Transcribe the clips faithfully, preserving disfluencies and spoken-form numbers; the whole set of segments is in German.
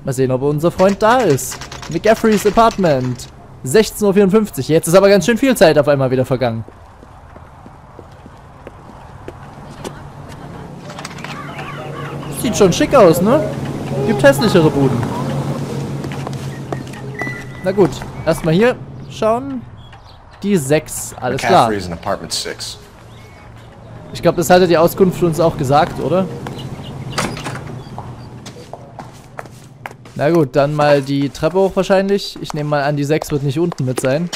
Mal sehen, ob unser Freund da ist. McCaffreys Apartment. sechzehn Uhr vierundfünfzig. Jetzt ist aber ganz schön viel Zeit auf einmal wieder vergangen. Sieht schon schick aus, ne? Gibt hässlichere Buden. Na gut, erstmal hier schauen. Die sechs, alles klar. Ich glaube, das hatte die Auskunft uns auch gesagt, oder? Na gut, dann mal die Treppe hoch wahrscheinlich. Ich nehme mal an, die sechs wird nicht unten mit sein.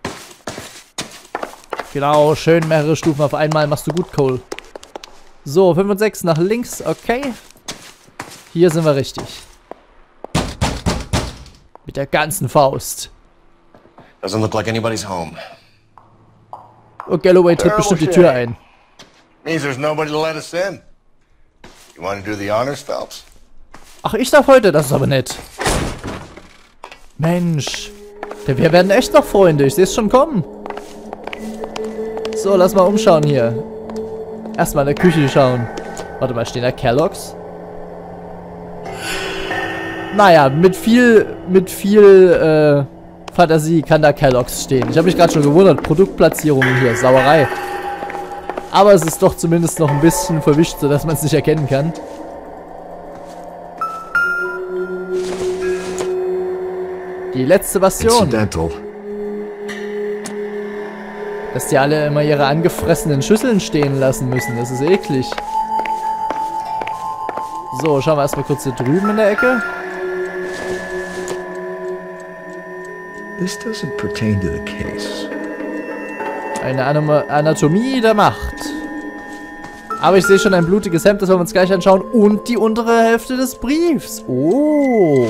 Genau, schön mehrere Stufen auf einmal. Machst du gut, Cole. So, fünf und sechs nach links, okay. Hier sind wir richtig. Mit der ganzen Faust. Doesn't look like anybody's home. Und Galloway tritt bestimmt die Tür ein. Means there's nobody to let us in. You want to do the honors, Phelps? Ach, ich darf heute, das ist aber nett. Mensch. Wir werden echt noch Freunde, ich sehe es schon kommen. So, lass mal umschauen hier. Erstmal in der Küche schauen. Warte mal, stehen da Kellogg's? Naja, mit viel, mit viel, äh, Fantasie kann da Kellogg's stehen. Ich habe mich gerade schon gewundert, Produktplatzierungen hier, Sauerei. Aber es ist doch zumindest noch ein bisschen verwischt, sodass man es nicht erkennen kann. Die letzte Bastion. Dass die alle immer ihre angefressenen Schüsseln stehen lassen müssen, das ist eklig. So, schauen wir erstmal kurz hier drüben in der Ecke. This doesn't pertain to the case. Eine Anoma Anatomie der Macht. Aber ich sehe schon ein blutiges Hemd, das wollen wir uns gleich anschauen. Und die untere Hälfte des Briefs. Oh.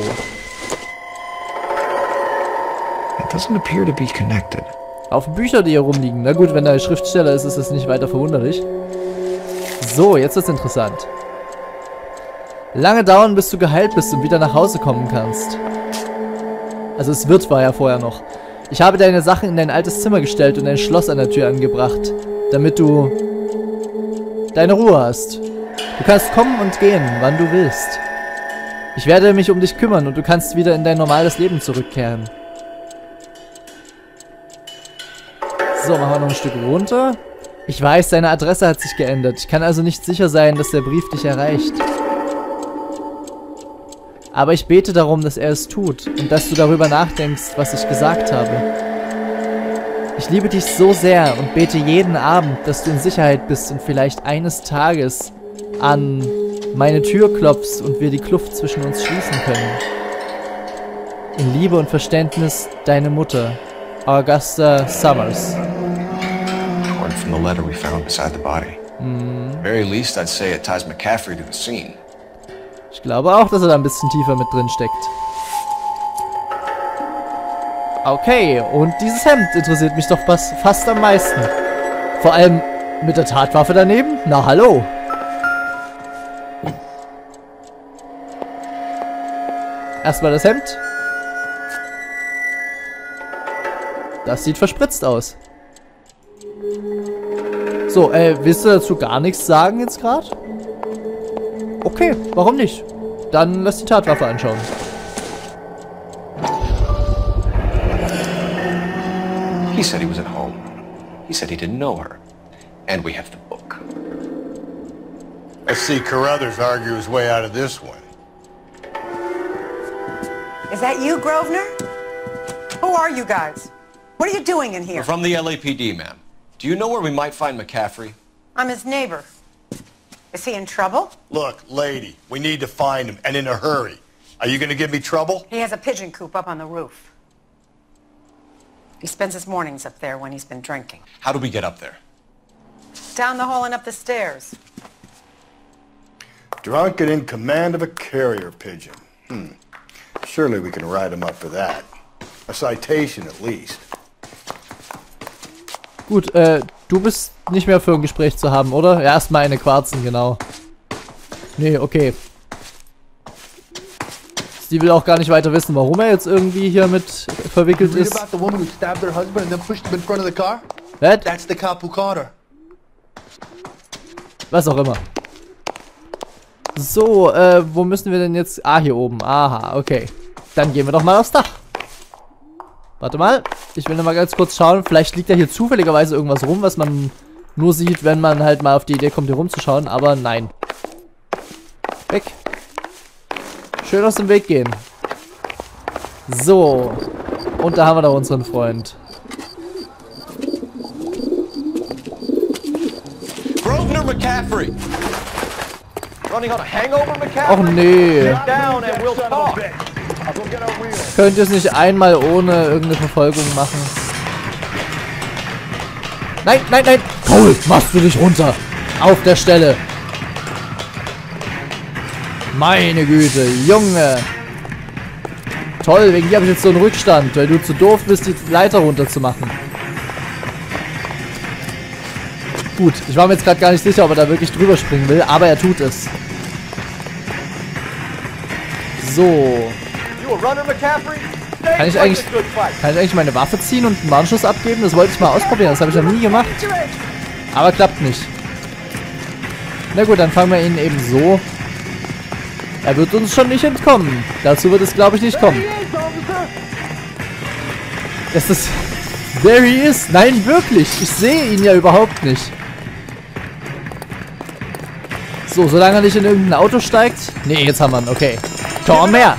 It doesn't appear to be connected. Auf Bücher, die hier rumliegen. Na gut, wenn da ein Schriftsteller ist, ist das nicht weiter verwunderlich. So, jetzt wird's interessant. Lange dauern, bis du geheilt bist und wieder nach Hause kommen kannst. Also es wird war ja vorher noch. Ich habe deine Sachen in dein altes Zimmer gestellt und ein Schloss an der Tür angebracht, damit du deine Ruhe hast. Du kannst kommen und gehen, wann du willst. Ich werde mich um dich kümmern und du kannst wieder in dein normales Leben zurückkehren. So, machen wir noch ein Stück runter. Ich weiß, deine Adresse hat sich geändert. Ich kann also nicht sicher sein, dass der Brief dich erreicht. Aber ich bete darum, dass er es tut und dass du darüber nachdenkst, was ich gesagt habe. Ich liebe dich so sehr und bete jeden Abend, dass du in Sicherheit bist und vielleicht eines Tages an meine Tür klopfst und wir die Kluft zwischen uns schließen können. In Liebe und Verständnis, deine Mutter, Augusta Summers. According from the letter we found beside the body. Mm. Very least I'd say it ties McCaffrey to the scene. Ich glaube auch, dass er da ein bisschen tiefer mit drin steckt. Okay, und dieses Hemd interessiert mich doch fast, fast am meisten. Vor allem mit der Tatwaffe daneben? Na hallo. Erstmal das Hemd. Das sieht verspritzt aus. So, äh, willst du dazu gar nichts sagen jetzt gerade? Okay, warum nicht? Dann lass die Tatwaffe anschauen. He said he was at home. He said he didn't know her. And we have the book. Let's see Carruthers argue his way out of this one. Is that you, Grosvenor? Who are you guys? What are you doing in here? We're from the L A P D, ma'am. Do you know where we might find McCaffrey? I'm his neighbor. Is he in trouble? Look, lady, we need to find him, and in a hurry. Are you going to give me trouble? He has a pigeon coop up on the roof. He spends his mornings up there when he's been drinking. How do we get up there? Down the hall and up the stairs. Drunk and in command of a carrier pigeon. Hmm. Surely we can write him up for that. A citation at least. Gut, äh, du bist nicht mehr für ein Gespräch zu haben, oder? Ja, erstmal eine Quarzen, genau. Nee, okay. Sie will auch gar nicht weiter wissen, warum er jetzt irgendwie hier mit verwickelt ist. Was? Was auch immer. So, äh, wo müssen wir denn jetzt? Ah, hier oben. Aha, okay. Dann gehen wir doch mal aufs Dach. Warte mal. Ich will noch mal ganz kurz schauen. Vielleicht liegt da hier zufälligerweise irgendwas rum, was man nur sieht, wenn man halt mal auf die Idee kommt, hier rumzuschauen. Aber nein. Weg. Schön aus dem Weg gehen. So. Und da haben wir doch unseren Freund. Grosvenor McCaffrey. Running on a hangover, McCaffrey? Och nee. Sit down and we'll talk. Könnt ihr es nicht einmal ohne irgendeine Verfolgung machen? Nein, nein, nein. Cole, machst du dich runter. Auf der Stelle. Meine Güte, Junge. Toll, wegen dir habe ich jetzt so einen Rückstand, weil du zu doof bist, die Leiter runterzumachen. Gut, ich war mir jetzt gerade gar nicht sicher, ob er da wirklich drüber springen will, aber er tut es. So. Kann ich eigentlich, kann ich eigentlich meine Waffe ziehen und einen Warnschuss abgeben? Das wollte ich mal ausprobieren, das habe ich noch nie gemacht. Aber klappt nicht. Na gut, dann fangen wir ihn eben so. Er wird uns schon nicht entkommen. Dazu wird es, glaube ich, nicht kommen. Das ist... There he is. Nein, wirklich. Ich sehe ihn ja überhaupt nicht. So, solange er nicht in irgendein Auto steigt. Nee, jetzt haben wir ihn. Okay. Komm her.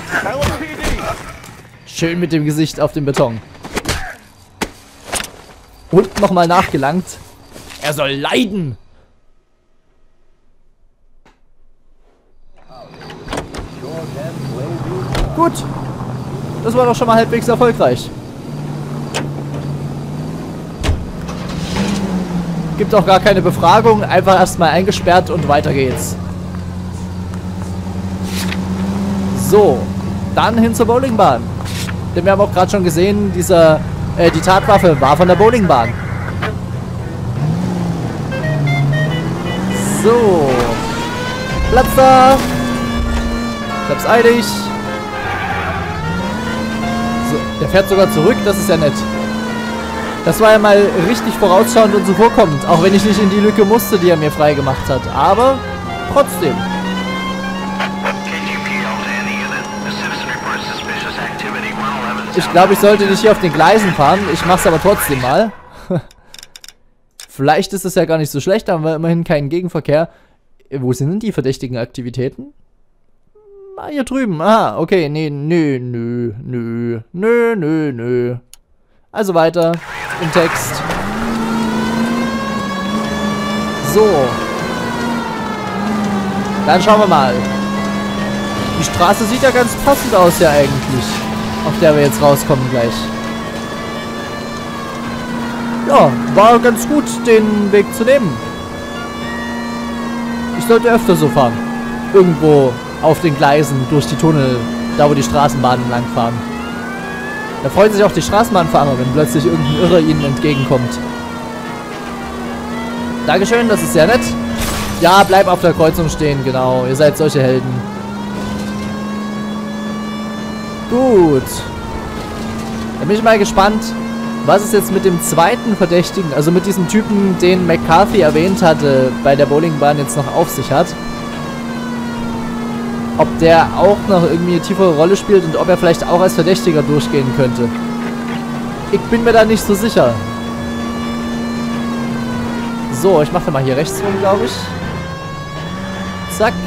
Schön mit dem Gesicht auf dem Beton. Und nochmal nachgelangt. Er soll leiden. Gut. Das war doch schon mal halbwegs erfolgreich. Gibt auch gar keine Befragung. Einfach erstmal eingesperrt und weiter geht's. So. Dann hin zur Bowlingbahn. Denn wir haben auch gerade schon gesehen, dieser, äh, die Tatwaffe war von der Bowlingbahn. So. Platz da. Ich hab's eilig. So, der fährt sogar zurück, das ist ja nett. Das war ja mal richtig vorausschauend und zuvorkommend, auch wenn ich nicht in die Lücke musste, die er mir frei gemacht hat. Aber trotzdem. Ich glaube, ich sollte nicht hier auf den Gleisen fahren. Ich mach's aber trotzdem mal. Vielleicht ist es ja gar nicht so schlecht, da haben wir immerhin keinen Gegenverkehr. Wo sind denn die verdächtigen Aktivitäten? Ah, hier drüben. Ah, okay. Nee, nö, nö, nö, nö, nö, nö. Also weiter im Text. So. Dann schauen wir mal. Die Straße sieht ja ganz passend aus ja eigentlich. Auf der wir jetzt rauskommen gleich. Ja, war ganz gut, den Weg zu nehmen. Ich sollte öfter so fahren. Irgendwo auf den Gleisen, durch die Tunnel, da wo die Straßenbahnen langfahren. Da freuen sich auch die Straßenbahnfahrer, wenn plötzlich irgendein Irrer ihnen entgegenkommt. Dankeschön, das ist sehr nett. Ja, bleib auf der Kreuzung stehen, genau. Ihr seid solche Helden. Gut. Dann bin ich mal gespannt, was es jetzt mit dem zweiten Verdächtigen, also mit diesem Typen, den McCarthy erwähnt hatte, bei der Bowlingbahn jetzt noch auf sich hat. Ob der auch noch irgendwie eine tiefere Rolle spielt und ob er vielleicht auch als Verdächtiger durchgehen könnte. Ich bin mir da nicht so sicher. So, ich mache mal hier rechts rum, glaube ich. Zack.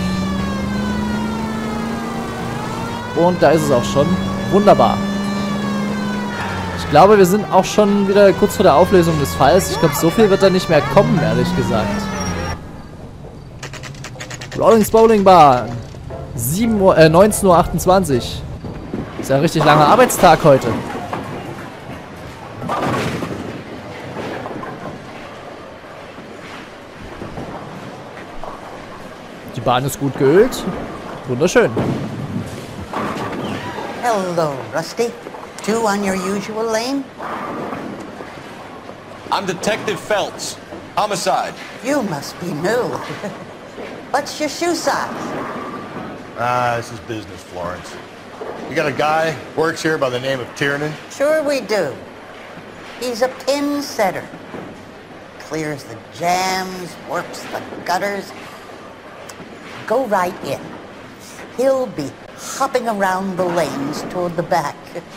Und da ist es auch schon. Wunderbar. Ich glaube, wir sind auch schon wieder kurz vor der Auflösung des Falls. Ich glaube, so viel wird da nicht mehr kommen, ehrlich gesagt. Rawlings Bowlingbahn. sieben Uhr, äh, neunzehn Uhr achtundzwanzig. Ist ja ein richtig langer Arbeitstag heute. Die Bahn ist gut geölt. Wunderschön. Hello, Rusty. Two on your usual lane? I'm Detective Phelps. Homicide. You must be new. What's your shoe size? Ah, this is business, Florence. You got a guy who works here by the name of Tiernan? Sure we do. He's a pin setter. Clears the jams, works the gutters. go right in. He'll be hopping around the lanes toward the back.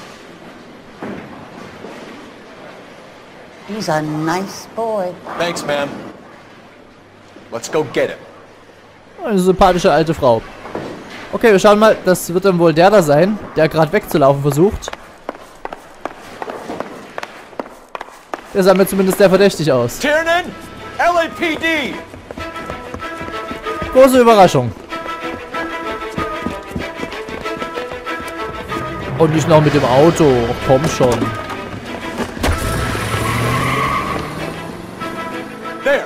He's a nice boy. Thanks, ma'am. Let's go get him. Eine sympathische alte Frau. Okay, wir schauen mal. Das wird dann wohl der da sein, der gerade wegzulaufen versucht. Der sah mir zumindest sehr verdächtig aus. Tiernan! L A P D! Große Überraschung. Und nicht noch mit dem Auto. Ach, komm schon. There!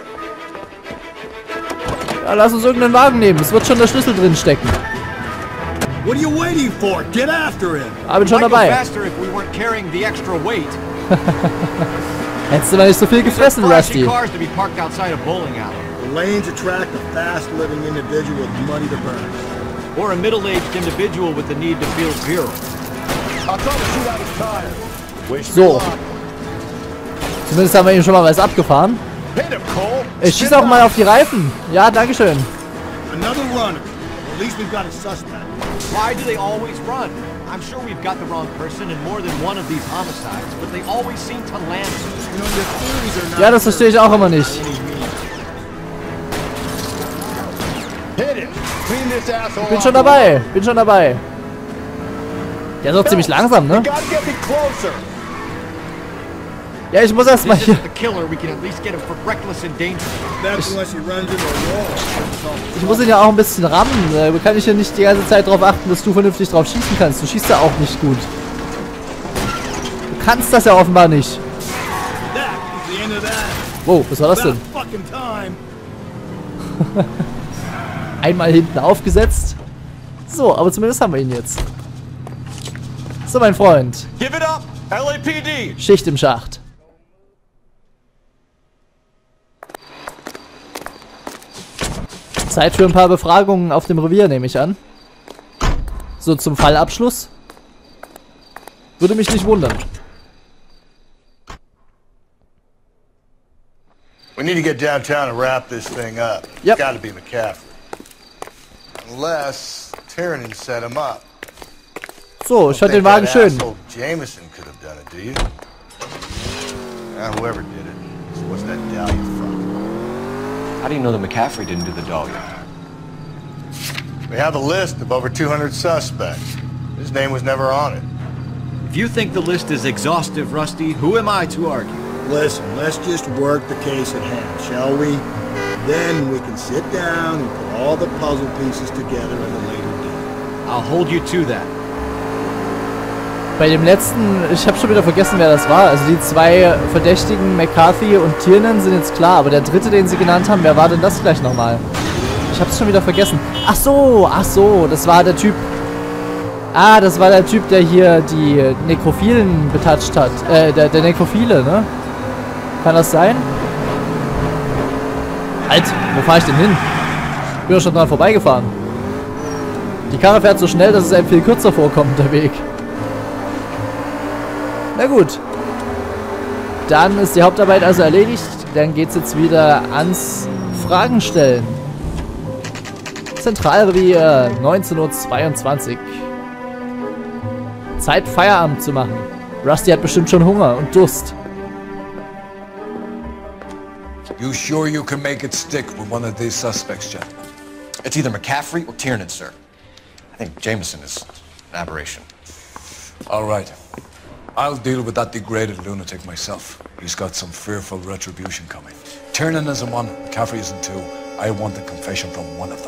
Ja, lass uns irgendeinen Wagen nehmen. Es wird schon der Schlüssel drin stecken. What are you waiting for? Get after him! Aber bin schon Might go dabei. faster if we weren't carrying the extra weight. Hättest du mal nicht so viel gefressen, Flashy Rusty. cars to be parked outside a bowling alley. The lanes attract a fast-living individual with money to burn. Or a middle-aged individual with the need to feel virile. I'll tell him to shoot out his tire. Wish me So. luck. Zumindest haben wir ihm schon mal was abgefahren. Hit him, Cole. Ich schieße auch mal auf die Reifen. Ja, dankeschön. Another runner. At least we've got a suspect. Why do they always run? I'm sure we've got the wrong person in more than one of these homicides, but they always seem to land. You know, your theories are not Ja, das verstehe ich auch immer nicht. Hit him. Clean this asshole Bin up. schon dabei. Bin schon dabei. Der ist auch ziemlich langsam, ne? You gotta get me closer. Ja, ich muss erst mal This hier. isn't the killer. We can at least get him for reckless endangerment. That's unless he runs into a wall. Ich muss ihn ja auch ein bisschen rammen. Da kann ich ja nicht die ganze Zeit darauf achten, dass du vernünftig drauf schießen kannst. Du schießt ja auch nicht gut. Du kannst das ja offenbar nicht. That is the end of that. Wow, was war das About denn? fucking time. Einmal hinten aufgesetzt. So, aber zumindest haben wir ihn jetzt. So, mein Freund. Give it up, L A P D. Schicht im Schacht. Zeit für ein paar Befragungen auf dem Revier, nehme ich an. So, zum Fallabschluss. Würde mich nicht wundern. We need to get downtown and wrap this thing up. Yep. It's gotta be McCaffrey. Unless Tiernan set him up. So, ich Don't fand den think Wagen that schön. asshole Jameson could have done it, do you? Uh, whoever did it. What's that Dahlia from? How do you know that McCaffrey didn't do the Dahlia? We have a list of over two hundred suspects. His name was never on it. If you think the list is exhaustive, Rusty, who am I to argue? Listen, let's just work the case at hand, shall we? Then we can sit down and put all the puzzle pieces together at a later date. I'll hold you to that. Bei dem letzten, ich habe schon wieder vergessen, wer das war. Also die zwei Verdächtigen, McCarthy und Tiernan, sind jetzt klar. Aber der dritte, den sie genannt haben, wer war denn das gleich nochmal? Ich habe es schon wieder vergessen. Ach so, ach so, das war der Typ. Ah, das war der Typ, der hier die Nekrophilen betatscht hat. Äh, der, der Nekrophile, ne? Kann das sein? Halt, wo fahre ich denn hin? Ich bin doch schon dran vorbeigefahren. Die Karre fährt so schnell, dass es einem viel kürzer vorkommt, der Weg. Na gut. Dann ist die Hauptarbeit also erledigt. Dann geht es jetzt wieder ans Fragen stellen. Zentralrevier, neunzehn Uhr zweiundzwanzig. Zeit, Feierabend zu machen. Rusty hat bestimmt schon Hunger und Durst. You sure you can make it stick with one of these suspects, gentlemen? It's either McCaffrey or Tiernan, sir. I think Jameson is an aberration. All right. I'll deal with that degraded lunatic myself. He's got some fearful retribution coming. Tiernan isn't one, McCaffrey isn't two. I want a confession from one of them.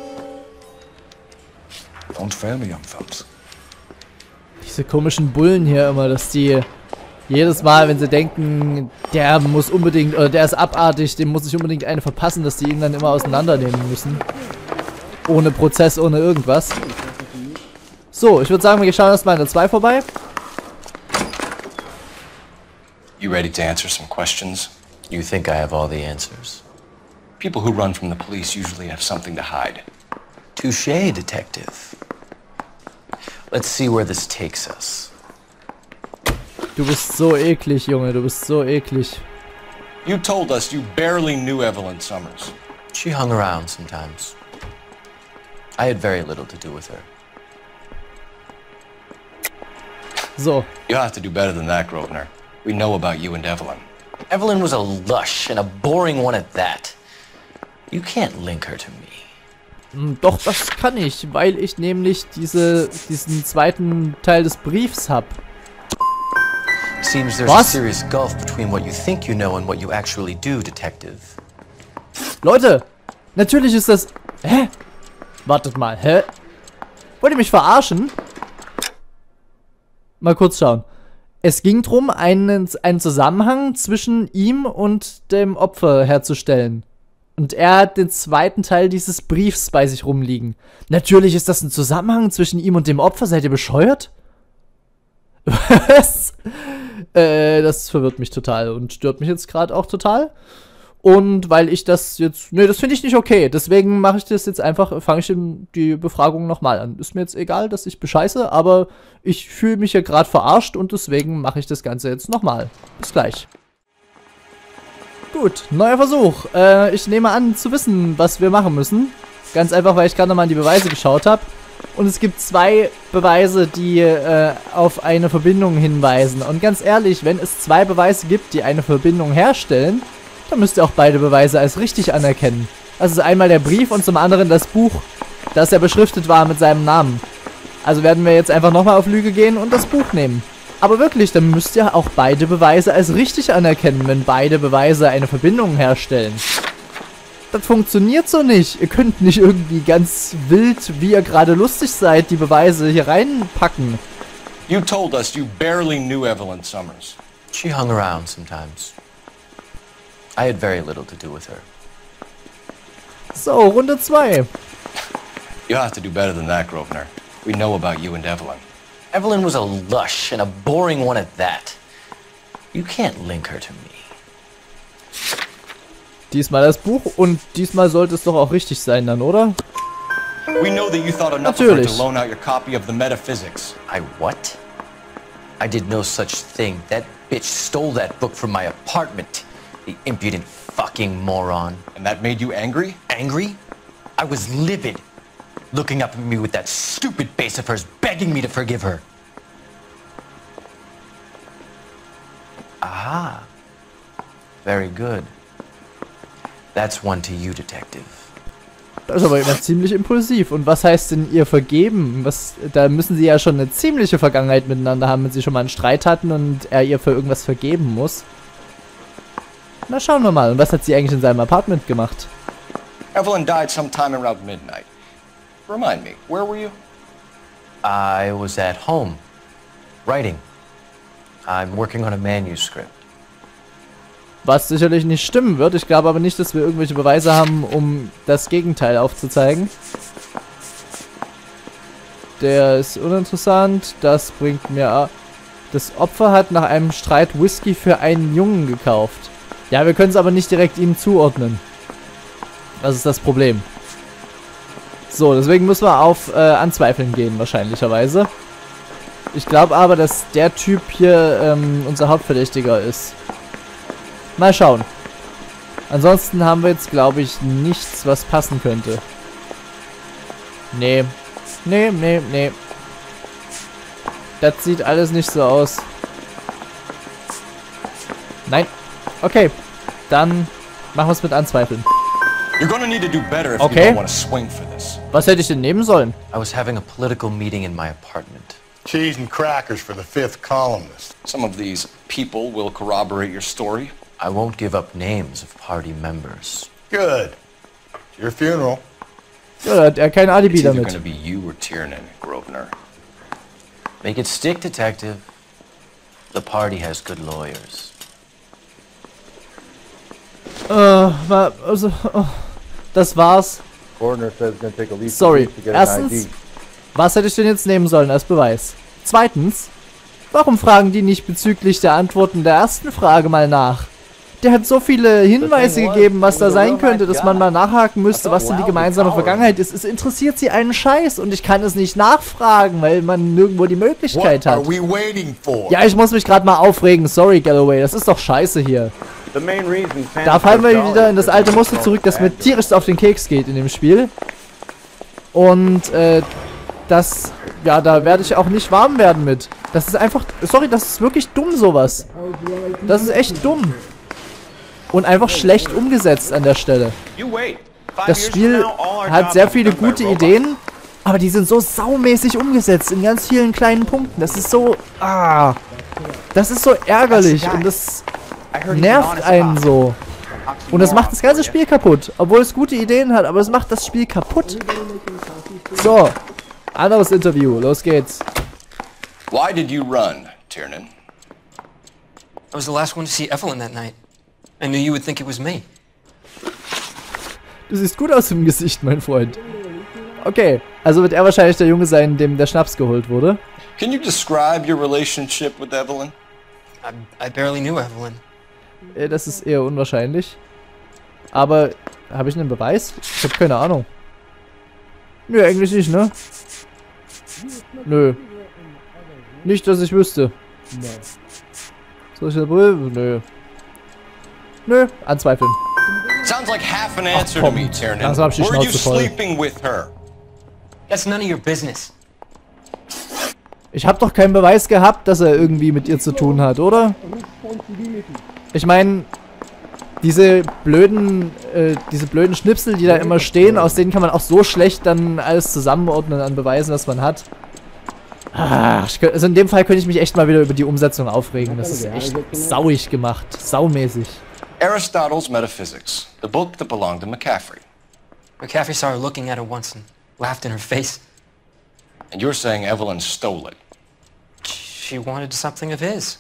Don't fail me, young fellas. Diese komischen Bullen hier immer, dass die jedes Mal, wenn sie denken, der muss unbedingt, oder der ist abartig, dem muss ich unbedingt eine verpassen, dass die ihn dann immer auseinandernehmen müssen. Ohne Prozess, ohne irgendwas. So, ich würde sagen, wir schauen erstmal in der zwei vorbei. You ready to answer some questions? You think I have all the answers? People who run from the police usually have something to hide. Touché, detective. Let's see where this takes us. Du bist so eklig, Junge, du bist so eklig. You told us you barely knew Evelyn Summers. She hung around sometimes. I had very little to do with her. So. You have to do better than that, Grosvenor. We know about you and Evelyn. Evelyn was a lush and a boring one at that. You can't link her to me. Doch, das kann ich, weil ich nämlich diese, diesen zweiten Teil des Briefs hab. Seems there's Was? a serious gulf between what you think you know and what you actually do, Detective. Leute, natürlich ist das... Hä? Wartet mal, hä? Wollt ihr mich verarschen? Mal kurz schauen. Es ging darum, einen, einen Zusammenhang zwischen ihm und dem Opfer herzustellen. Und er hat den zweiten Teil dieses Briefs bei sich rumliegen. Natürlich ist das ein Zusammenhang zwischen ihm und dem Opfer. Seid ihr bescheuert? Was? äh, das verwirrt mich total und stört mich jetzt gerade auch total. Und weil ich das jetzt... Ne, das finde ich nicht okay. Deswegen mache ich das jetzt einfach... Fange ich die Befragung nochmal an. Ist mir jetzt egal, dass ich bescheiße, aber ich fühle mich hier gerade verarscht und deswegen mache ich das Ganze jetzt nochmal. Bis gleich. Gut, neuer Versuch. Äh, ich nehme an, zu wissen, was wir machen müssen. Ganz einfach, weil ich gerade nochmal an die Beweise geschaut habe. Und es gibt zwei Beweise, die äh, auf eine Verbindung hinweisen. Und ganz ehrlich, wenn es zwei Beweise gibt, die eine Verbindung herstellen... dann müsst ihr auch beide Beweise als richtig anerkennen. Also einmal der Brief und zum anderen das Buch, das ja beschriftet war mit seinem Namen. Also werden wir jetzt einfach nochmal auf Lüge gehen und das Buch nehmen. Aber wirklich, dann müsst ihr auch beide Beweise als richtig anerkennen, wenn beide Beweise eine Verbindung herstellen. Das funktioniert so nicht. Ihr könnt nicht irgendwie ganz wild, wie ihr gerade lustig seid, die Beweise hier reinpacken. You told us you barely knew Evelyn Summers. She hung around sometimes. I had very little to do with her. So, Runde zwei. You have to do better than that, Grosvenor. We know about you and Evelyn. Evelyn was a lush and a boring one at that. You can't link her to me. Diesmal das Buch und diesmal sollte es doch auch richtig sein dann, oder? We know that you thought enough of her to loan out your copy of the Metaphysics. I what? I did no such thing. That bitch stole that book from my apartment. The impudent fucking moron. And that made you angry? Angry? I was livid. Looking up at me with that stupid face of hers, begging me to forgive her. Aha. Very good. That's one to you, Detective. Das ist aber immer ziemlich impulsiv. Und was heißt denn ihr vergeben? Was, da müssen sie ja schon eine ziemliche Vergangenheit miteinander haben, wenn sie schon mal einen Streit hatten und er ihr für irgendwas vergeben muss. Na, schauen wir mal. Und was hat sie eigentlich in seinem Apartment gemacht? Evelyn died sometime around midnight. Remind me, where were you? I was at home, writing. I'm working on a manuscript. Was sicherlich nicht stimmen wird. Ich glaube aber nicht, dass wir irgendwelche Beweise haben, um das Gegenteil aufzuzeigen. Der ist uninteressant. Das bringt mir... Das Opfer hat nach einem Streit Whisky für einen Jungen gekauft. Ja, wir können es aber nicht direkt ihm zuordnen. Das ist das Problem. So, deswegen müssen wir auf äh, Anzweifeln gehen, wahrscheinlicherweise. Ich glaube aber, dass der Typ hier ähm, unser Hauptverdächtiger ist. Mal schauen. Ansonsten haben wir jetzt, glaube ich, nichts, was passen könnte. Nee. Nee, nee, nee. Das sieht alles nicht so aus. Nein. Okay. Dann machen wir es mit Anzweifeln. Okay. Was hätte ich denn nehmen sollen? I was having a political meeting in my apartment. Cheese and crackers for the fifth columnist. Some of these people will corroborate your story. I won't give up names of party members. Good. It's your funeral. Ja, da hat er kein Alibi It's either damit. gonna be you or Tiernan, Grosvenor. Make it stick, Detective. The party has good lawyers. Äh, also, oh, das war's. Sorry. Erstens, was hätte ich denn jetzt nehmen sollen als Beweis? Zweitens, warum fragen die nicht bezüglich der Antworten der ersten Frage mal nach? Der hat so viele Hinweise gegeben, was da sein könnte, dass man mal nachhaken müsste, was denn die gemeinsame Vergangenheit ist. Es interessiert sie einen Scheiß und ich kann es nicht nachfragen, weil man nirgendwo die Möglichkeit hat. Ja, ich muss mich gerade mal aufregen. Sorry, Galloway, das ist doch scheiße hier. Da fallen wir wieder in das alte Muster zurück, das mir tierisch auf den Keks geht in dem Spiel. Und äh, das, ja, da werde ich auch nicht warm werden mit. Das ist einfach, sorry, das ist wirklich dumm sowas. Das ist echt dumm. Und einfach schlecht umgesetzt an der Stelle. Das Spiel hat sehr viele gute Ideen, aber die sind so saumäßig umgesetzt in ganz vielen kleinen Punkten. Das ist so, ah, das ist so ärgerlich und das nervt einen so. Und das macht das ganze Spiel kaputt, obwohl es gute Ideen hat, aber es macht das Spiel kaputt. So, anderes Interview, los geht's. Why did you run, Tiernan? I was the last one to see Evelyn that night. I knew you would think it was me. Du siehst gut aus im Gesicht, mein Freund. Okay, also wird er wahrscheinlich der Junge sein, dem der Schnaps geholt wurde. Can you describe your relationship with Evelyn? I, I barely knew Evelyn. Äh, das ist eher unwahrscheinlich. Aber, habe ich einen Beweis? Ich habe keine Ahnung. Nö, eigentlich nicht, ne? Nö. Nicht, dass ich wüsste. Soll ich da prüfen? Nö. Nö, anzweifeln. Sounds like half an answer to me, Tiernan. Langsam hab ich die Were you Schnauze voll. sleeping with her? That's none of your business. Ich habe doch keinen Beweis gehabt, dass er irgendwie mit ihr zu tun hat, oder? Ich meine, diese blöden, äh, diese blöden Schnipsel, die da immer stehen, aus denen kann man auch so schlecht dann alles zusammenordnen an Beweisen, was man hat. Ah, ich, also in dem Fall könnte ich mich echt mal wieder über die Umsetzung aufregen. Das ist echt sauig gemacht, saumäßig. Aristotle's Metaphysics, the book that belonged to McCaffrey. McCaffrey saw her looking at it once and laughed in her face. And you're saying Evelyn stole it? She wanted something of his.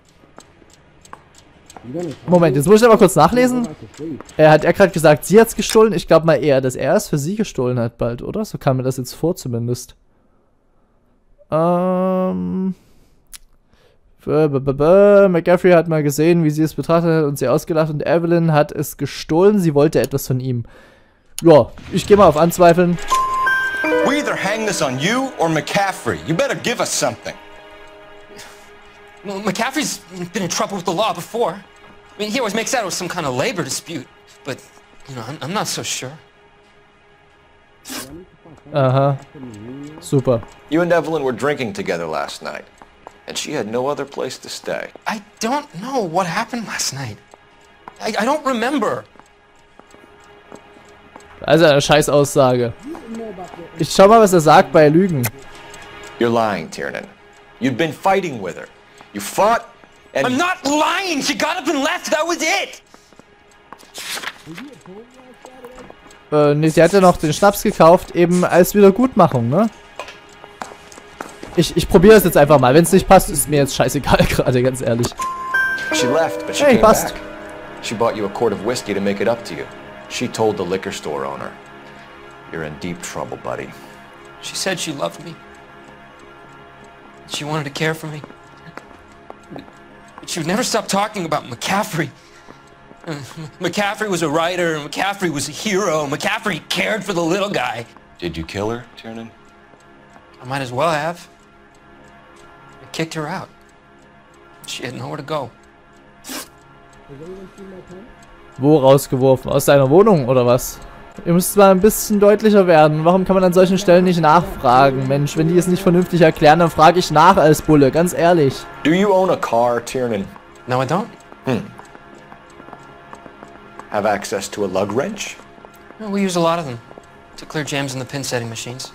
Moment, jetzt muss ich aber kurz nachlesen. Er hat er gerade gesagt, sie hat's gestohlen. Ich glaube mal eher, dass er es für sie gestohlen hat bald, oder? So kam mir das jetzt vor zumindest. Ähm... McCaffrey hat mal gesehen, wie sie es betrachtet hat und sie ausgelacht und Evelyn hat es gestohlen. Sie wollte etwas von ihm. Ja, ich gehe mal auf Anzweifeln. We either hang this on you or McCaffrey. You better give us something. Well, McCaffrey's been in trouble with the law before. I mean, he always makes out it was some kind of labor dispute, but, you know, I'm, I'm not so sure. Aha. Super. You and Evelyn were drinking together last night, and she had no other place to stay. I don't know what happened last night. I, I don't remember. Also eine scheiß Aussage. Ich schau mal, was er sagt bei Lügen. You're lying, Tiernan. You'd been fighting with her. You fought and... I'm not lying! She got up and left! That was it! Äh, nee, sie hat ja noch den Schnaps gekauft, eben als Wiedergutmachung, ne? Ich, ich probiere es jetzt einfach mal. Wenn es nicht passt, ist mir jetzt scheißegal gerade, ganz ehrlich. She left, but she hey, came passt. back. She bought you a quart of whiskey to make it up to you. She told the liquor store owner. You're in deep trouble, buddy. She said she loved me. She wanted to care for me. But she would never stop talking about McCaffrey. Uh, McCaffrey was a writer, McCaffrey was a hero, McCaffrey cared for the little guy. Did you kill her, Tiernan? I might as well have. I kicked her out. She had nowhere to go. Wo rausgeworfen? Aus deiner Wohnung oder was? Ihr müsst mal ein bisschen deutlicher werden. Warum kann man an solchen Stellen nicht nachfragen? Mensch, wenn die es nicht vernünftig erklären, dann frage ich nach als Bulle, ganz ehrlich. Do you own a car, Tiernan? No, I don't. Hmm. Have access to a lug wrench? No, we use a lot of them to clear jams in the pin setting machines.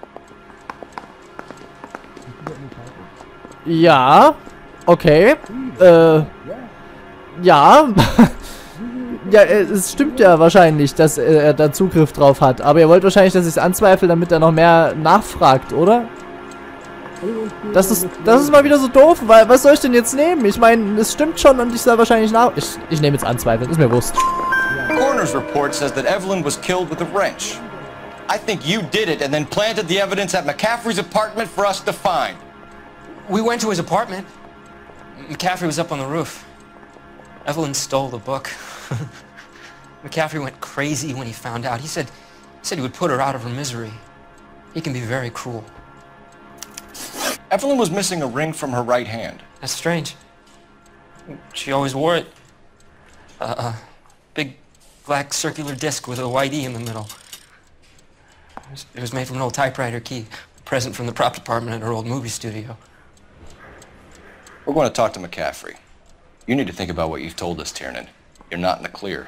Ja, okay. Äh, ja. Ja, es stimmt ja wahrscheinlich, dass er da Zugriff drauf hat. Aber ihr wollt wahrscheinlich, dass ich es anzweifle, damit er noch mehr nachfragt, oder? Das ist, das ist mal wieder so doof, weil was soll ich denn jetzt nehmen? Ich meine, es stimmt schon und ich soll wahrscheinlich nach... Ich, ich nehme jetzt anzweifeln, ist mir bewusst. Coroner's report says that Evelyn was killed with a wrench. I think you did it and then planted the evidence at McCaffrey's apartment for us to find. We went to his apartment. McCaffrey was up on the roof. Evelyn stole the book. McCaffrey went crazy when he found out. He said, he said he would put her out of her misery. He can be very cruel. Evelyn was missing a ring from her right hand. That's strange. She always wore it. A uh, uh, big black circular disc with a white E in the middle. was, it was made from an old typewriter key, a present from the prop department at our old movie studio. We're going to talk to McCaffrey. You need to think about what you've told us, Tiernan. You're not in the clear.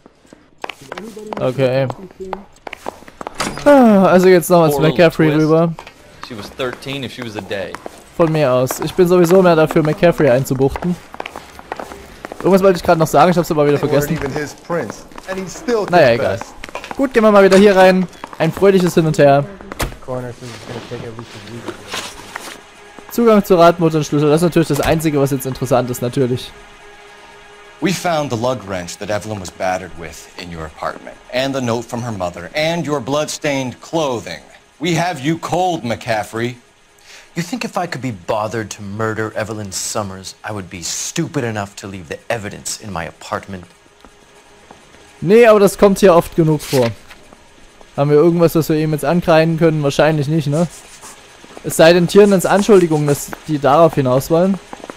Okay. Also jetzt nochmal zu McCaffrey rüber. She was thirteen if she was a day. Von mir aus. Ich bin sowieso mehr dafür, McCaffrey einzubuchten. Irgendwas wollte ich gerade noch sagen, ich hab's aber wieder vergessen. Naja, egal. Gut, gehen wir mal wieder hier rein. Ein fröhliches Hin und Her. Zugang zur Radmutternschlüssel, das ist natürlich das Einzige, was jetzt interessant ist, natürlich. We found the lug wrench that Evelyn was battered with in your apartment, and the note from her mother, and your blood-stained clothing. We have you cold, McCaffrey. You think if I could be bothered to murder Evelyn Summers, I would be stupid enough to leave the evidence in my apartment? Nee, aber das kommt hier oft genug vor. Haben wir irgendwas, was wir ihm jetzt ankreiden können? Wahrscheinlich nicht, ne? Es sei denn Tiernans Anschuldigungen, dass die darauf hinaus wollen.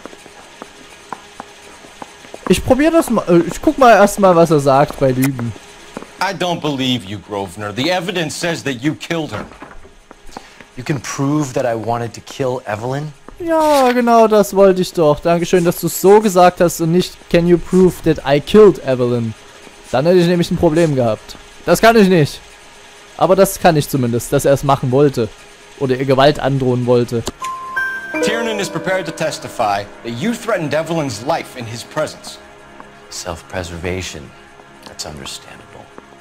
Ich probiere das mal. Ich guck mal erstmal, was er sagt bei Lügen. I don't believe you, Grosvenor. The evidence says that you killed her. You can prove that I wanted to kill Evelyn? Ja, genau, das wollte ich doch. Dankeschön, dass du es so gesagt hast und nicht can you prove that I killed Evelyn. Dann hätte ich nämlich ein Problem gehabt. Das kann ich nicht. Aber das kann ich zumindest, dass er es machen wollte. Oder ihr Gewalt androhen wollte. Tiernan is prepared to testify that you threatened Evelyn's life in his presence. Self-preservation. That's understandable.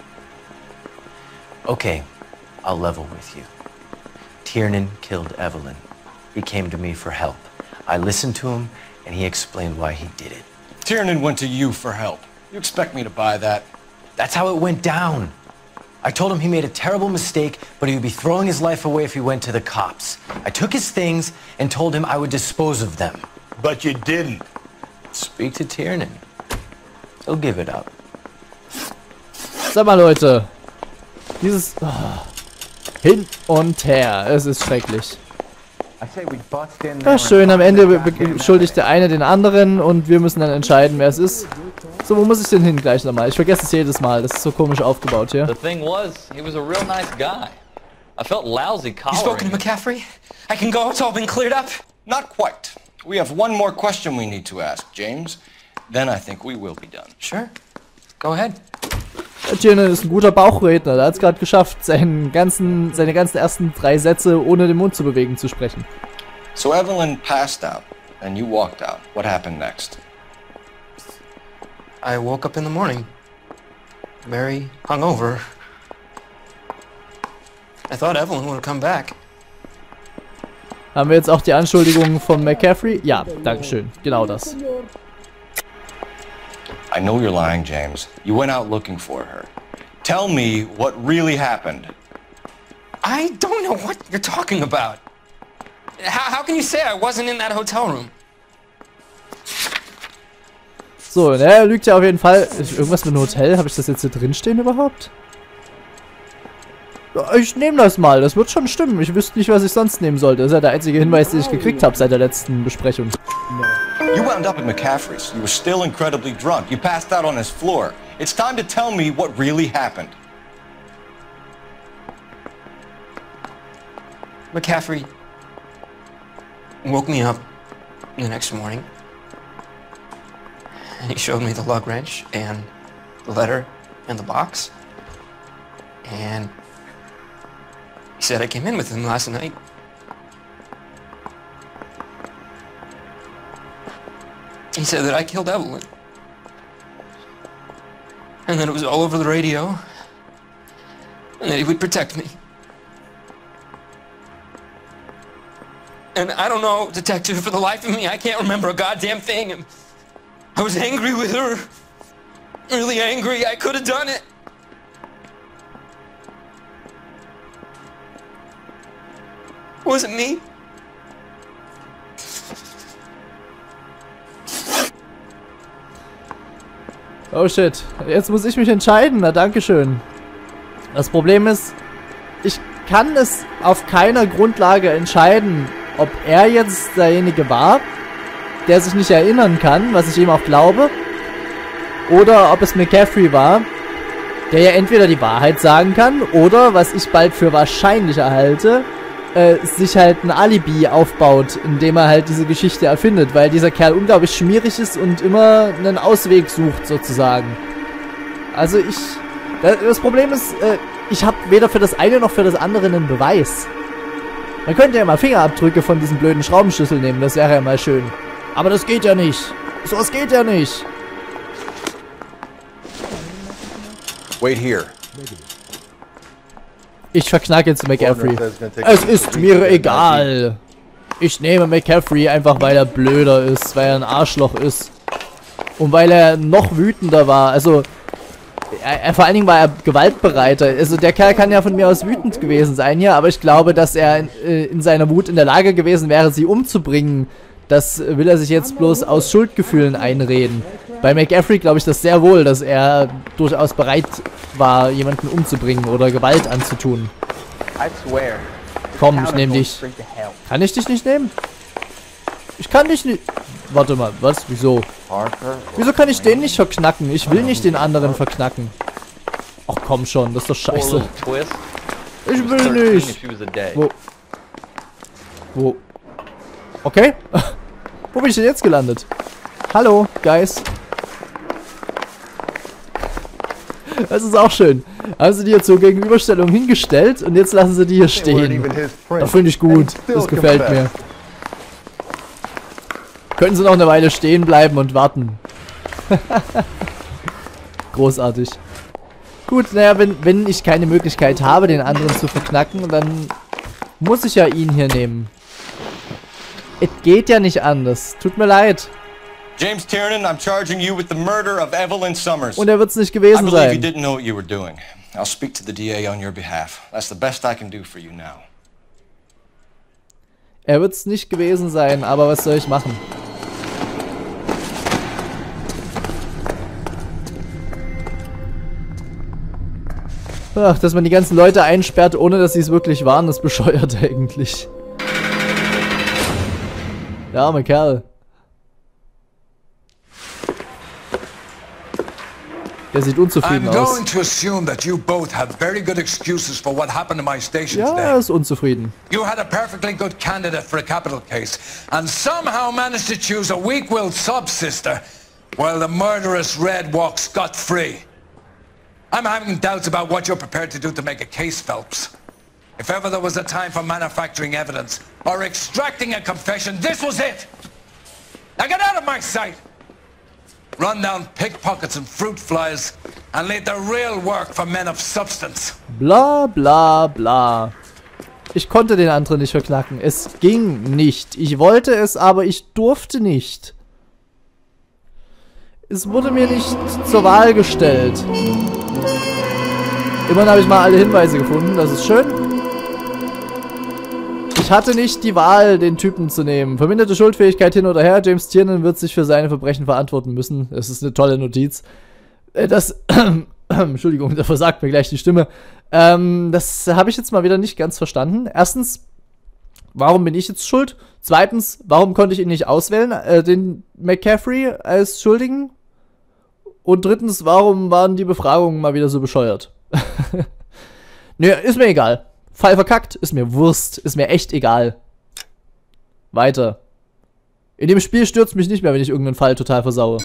Okay, I'll level with you. Tiernan killed Evelyn. He came to me for help. I listened to him, and he explained why he did it. Tiernan went to you for help. You expect me to buy that? That's how it went down. I told him he made a terrible mistake, but he would be throwing his life away if he went to the cops. I took his things and told him I would dispose of them. But you didn't. Speak to Tiernan. He'll give it up. Sag mal, Leute. Dieses... Oh, hin und her. Es ist schrecklich. Ja, schön. Am Ende beschuldigt der eine den anderen und wir müssen dann entscheiden, wer es ist. So, wo muss ich denn hin gleich nochmal? Ich vergesse es jedes Mal. Das ist so komisch aufgebaut hier. The thing was, he was a real nice guy. I felt lousy collaring. You spoken to McCaffrey? I can go. It's all been cleared up. Not quite. We have one more question we need to ask, James. Then I think we will be done. Sure. Go ahead. Tiernan ist ein guter Bauchredner. Der hat es gerade geschafft, seinen ganzen, seine ganzen ersten drei Sätze ohne den Mund zu bewegen zu sprechen. So Evelyn passed out and you walked out. What happened next? I woke up in the morning, very hungover. I thought Evelyn would have come back. Haben wir jetzt auch die Anschuldigungen von McCaffrey? Ja, dankeschön. Genau das. I know you're lying, James. You went out looking for her. Tell me what really happened. I don't know what you're talking about. How, how can you say I wasn't in that hotel room? So, ne, er lügt ja auf jeden Fall. Irgendwas mit einem Hotel? Habe ich das jetzt hier drin stehen überhaupt? Ich nehme das mal. Das wird schon stimmen. Ich wüsste nicht, was ich sonst nehmen sollte. Das ist ja der einzige Hinweis, den ich gekriegt habe seit der letzten Besprechung. You wound up at McCaffrey's. You were still incredibly drunk. You passed out on his floor. It's time to tell me what really happened. McCaffrey woke me up the next morning. And he showed me the lug wrench and the letter and the box. And he said I came in with him last night. He said that I killed Evelyn. And that it was all over the radio. And that he would protect me. And I don't know, detective, for the life of me, I can't remember a goddamn thing. And I was angry with her. Really angry. I could have done it. Was it me? Oh shit. Jetzt muss ich mich entscheiden. Na, dankeschön. Das Problem ist, ich kann es auf keiner Grundlage entscheiden, ob er jetzt derjenige war, der sich nicht erinnern kann, was ich ihm auch glaube, oder ob es McCaffrey war, der ja entweder die Wahrheit sagen kann oder, was ich bald für wahrscheinlich erhalte, äh, sich halt ein Alibi aufbaut, indem er halt diese Geschichte erfindet, weil dieser Kerl unglaublich schmierig ist und immer einen Ausweg sucht, sozusagen. Also ich... Das Problem ist, äh, ich habe weder für das eine noch für das andere einen Beweis. Man könnte ja mal Fingerabdrücke von diesem blöden Schraubenschlüssel nehmen, das wäre ja mal schön. Aber das geht ja nicht. So was geht ja nicht. Wait here. Ich verknacke jetzt McCaffrey. Es ist mir egal. Ich nehme McCaffrey einfach, weil er blöder ist, weil er ein Arschloch ist. Und weil er noch wütender war. Also, er, er, vor allen Dingen war er gewaltbereiter. Also, der Kerl kann ja von mir aus wütend gewesen sein hier, aber ich glaube, dass er in, in seiner Wut in der Lage gewesen wäre, sie umzubringen. Das will er sich jetzt bloß aus Schuldgefühlen einreden. Bei McCaffrey glaube ich das sehr wohl, dass er durchaus bereit war, jemanden umzubringen oder Gewalt anzutun. Komm, ich nehme dich. Kann ich dich nicht nehmen? Ich kann dich nicht... Warte mal, was? Wieso? Wieso kann ich den nicht verknacken? Ich will nicht den anderen verknacken. Ach komm schon, das ist doch scheiße. Ich will nicht. Wo? Wo? Okay. Wo bin ich denn jetzt gelandet? Hallo, Guys. Das ist auch schön. Haben sie die jetzt zur Gegenüberstellung hingestellt und jetzt lassen sie die hier stehen. Das finde ich gut. Das gefällt mir. Können sie noch eine Weile stehen bleiben und warten. Großartig. Gut, naja, wenn, wenn ich keine Möglichkeit habe, den anderen zu verknacken, dann muss ich ja ihn hier nehmen. Es geht ja nicht anders. Tut mir leid. James Tiernan, I'm charging you with the murder of Evelyn Summers. Und er wird's nicht gewesen I sein. believe you didn't know what you were doing. I'll speak to the D A on your behalf. That's the best I can do for you now. Er wird's nicht gewesen sein, aber was soll ich machen? Ach, dass man die ganzen Leute einsperrt, ohne dass sie es wirklich waren, ist bescheuert eigentlich. Der arme Kerl. Der sieht unzufrieden aus. I'm going to assume that you both have very good excuses for what happened in my station ja, today. er ist unzufrieden. You had a perfectly good candidate for a capital case and somehow managed to choose a weak-willed sub-sister while the murderous Red walks scot-free. I'm having doubts about what you're prepared to do to make a case, Phelps. If ever there was a time for manufacturing evidence or extracting a confession, this was it! Now get out of my sight! Run down pickpockets and fruit flies and leave the real work for men of substance. Bla bla bla. Ich konnte den anderen nicht verknacken. Es ging nicht. Ich wollte es, aber ich durfte nicht. Es wurde mir nicht zur Wahl gestellt. Immerhin habe ich mal alle Hinweise gefunden. Das ist schön. Ich hatte nicht die Wahl, den Typen zu nehmen. Verminderte Schuldfähigkeit hin oder her. James Tiernan wird sich für seine Verbrechen verantworten müssen. Das ist eine tolle Notiz. Das... Entschuldigung, da versagt mir gleich die Stimme. Ähm, das habe ich jetzt mal wieder nicht ganz verstanden. Erstens, warum bin ich jetzt schuld? Zweitens, warum konnte ich ihn nicht auswählen, äh, den McCaffrey als Schuldigen? Und drittens, warum waren die Befragungen mal wieder so bescheuert? Nö, ist mir egal. Fall verkackt, ist mir Wurst, ist mir echt egal. Weiter. In dem Spiel stürzt mich nicht mehr, wenn ich irgendeinen Fall total versaue.